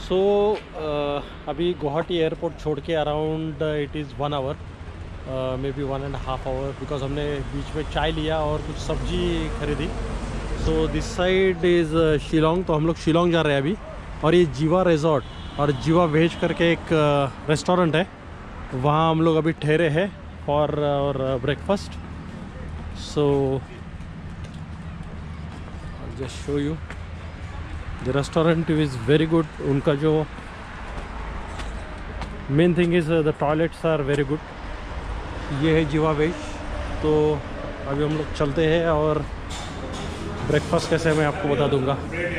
सो अभी गुवाहाटी एयरपोर्ट छोड़ के around it is 1 hour, may be 1.5 hour, because हमने बीच में चाय लिया और कुछ सब्जी खरीदी। So this side is Shillong, तो हम लोग शिलोंग जा रहे हैं अभी। और ये जीवा रिजॉर्ट और जीवा वेज करके एक रेस्टोरेंट है, वहाँ हम लोग अभी ठहरे हैं फॉर और breakfast. So just show you the restaurant is very good. उनका जो main thing is the toilets are very good. ये है जीवा वेज। तो अभी हम लोग चलते हैं और ब्रेकफास्ट कैसे है मैं आपको बता दूंगा।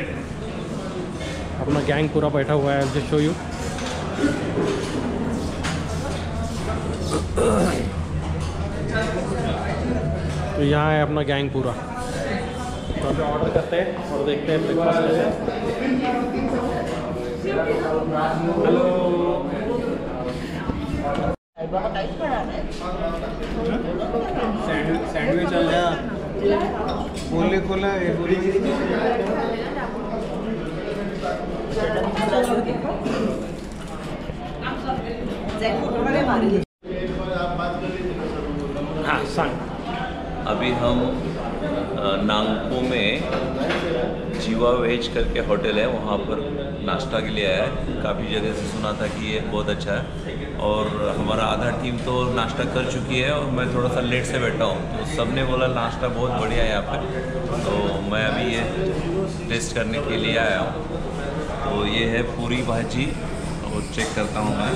अपना गैंग पूरा बैठा हुआ है, जस्ट शो यू। तो यहाँ है अपना गैंग पूरा। तो अभी ऑर्डर करते हैं और देखते हैं ब्रेकफास्ट कैसे है। हेलो, सैंडविच चल रहा खोले खोला ये पूरी हाँ सांग। अभी हम नागपो में जीवा वेज करके होटल है, वहाँ पर नाश्ता के लिए आया है। काफ़ी जगह से सुना था कि ये बहुत अच्छा है और हमारा आधा टीम तो नाश्ता कर चुकी है और मैं थोड़ा सा लेट से बैठा हूँ। तो सब ने बोला नाश्ता बहुत बढ़िया है यहाँ पे, तो मैं अभी ये टेस्ट करने के लिए आया हूँ। तो ये है पूरी भाजी और चेक करता हूँ मैं।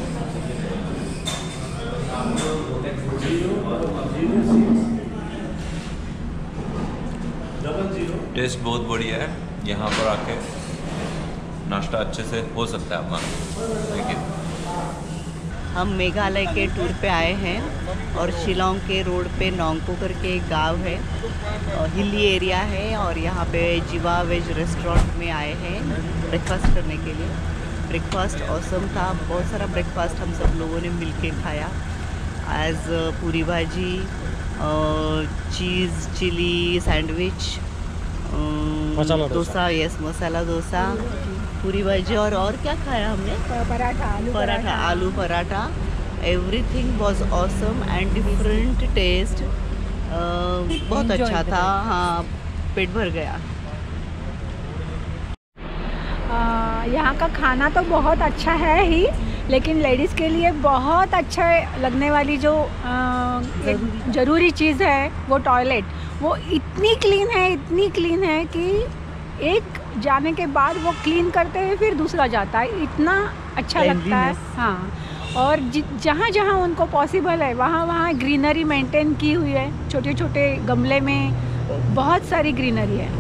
टेस्ट बहुत बढ़िया है। यहाँ पर आके नाश्ता अच्छे से हो सकता है हमारा। लेकिन हम मेघालय के टूर पे आए हैं और शिलोंग के रोड पे नोंगपो करके एक गांव है, हिली एरिया है, और यहाँ पे जीवा वेज रेस्टोरेंट में आए हैं ब्रेकफास्ट करने के लिए। ब्रेकफास्ट ऑसम था, बहुत सारा ब्रेकफास्ट हम सब लोगों ने मिलके खाया। As puri bhaji, cheese chilli sandwich, dosa, yes masala dosa, puri bhaji और क्या खाया हमने? Paratha, aloo paratha. Everything was awesome and different taste. बहुत अच्छा था। हाँ, पेट भर गया। यहाँ का खाना तो बहुत अच्छा है ही, लेकिन लेडीज़ के लिए बहुत अच्छा लगने वाली जो एक ज़रूरी चीज़ है वो टॉयलेट। वो इतनी क्लीन है कि एक जाने के बाद वो क्लीन करते हैं फिर दूसरा जाता है, इतना अच्छा लगता है। हाँ, और जहाँ जहाँ उनको पॉसिबल है वहाँ ग्रीनरी मेंटेन की हुई है। छोटे छोटे गमले में बहुत सारी ग्रीनरी है।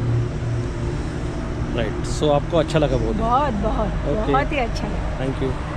राइट। सो आपको अच्छा लगा? बहुत बहुत ही अच्छा लगा। Thank you.